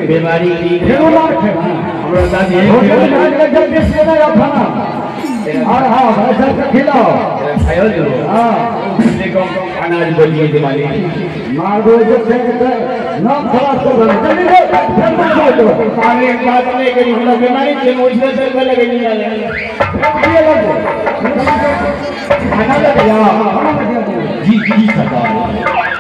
बीमारी की खेलो ना हमरा दादी होटल में आज जब देश में ना खाना हां ऐसा का खिलाओ खायो जो हां देखो अनाज बोलिए बीमारी मार दो जब से नाम खराब कर रहे जल्दी दो पानी बात नहीं करी हम लोग बीमारी से मुझसे चल लगे नहीं ये लगो खाना लग गया जी सरकार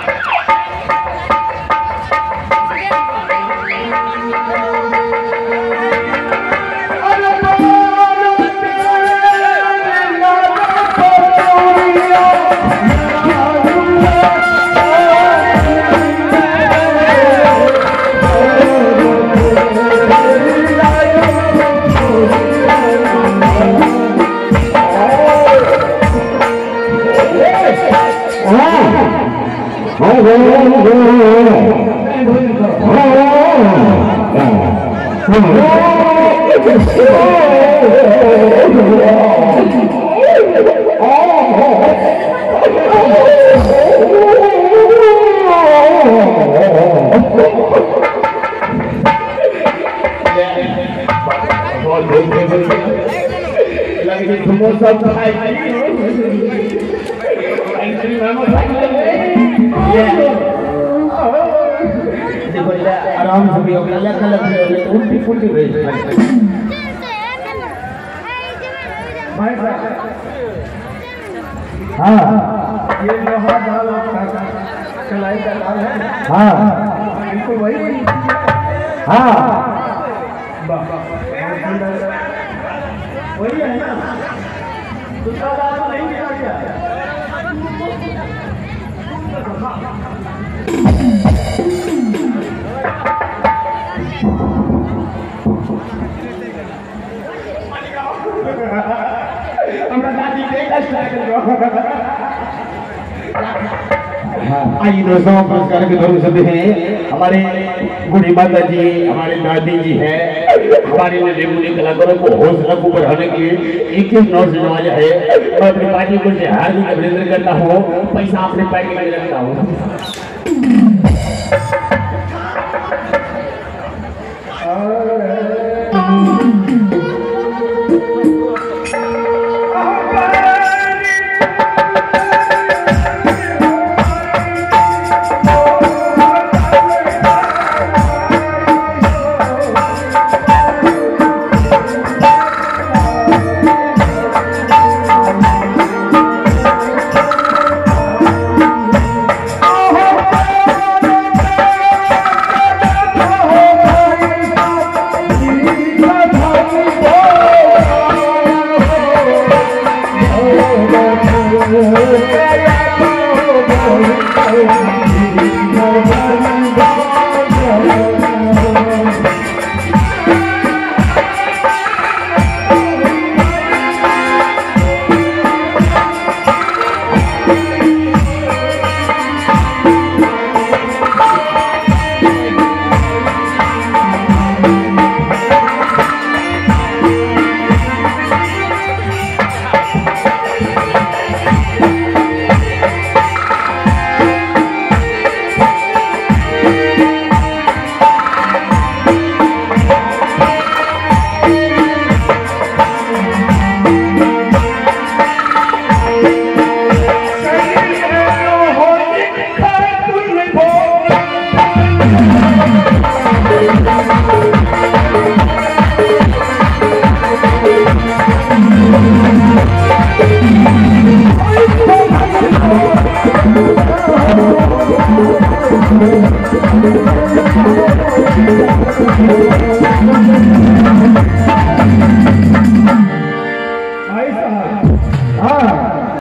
आराम से भी अलग अलग उल्टी फुल्टी भेज हां ये लोहा दाल कलाई का दाल है हां इनको वही हां वही है ना दूसरा दाल नहीं दिया गया आइए दोस्तों पुरस्कार के दोनों सभी हैं हमारे बूढ़ी माता जी हमारे दादी जी है हमारे रेमूली कलाकारों को हौसला को बढ़ाने के लिए एक नौजवान है मैं अपनी पार्टी को हार्दिक अभिनंदन करता हूँ पैसा अपने पार्टी में रखता हूँ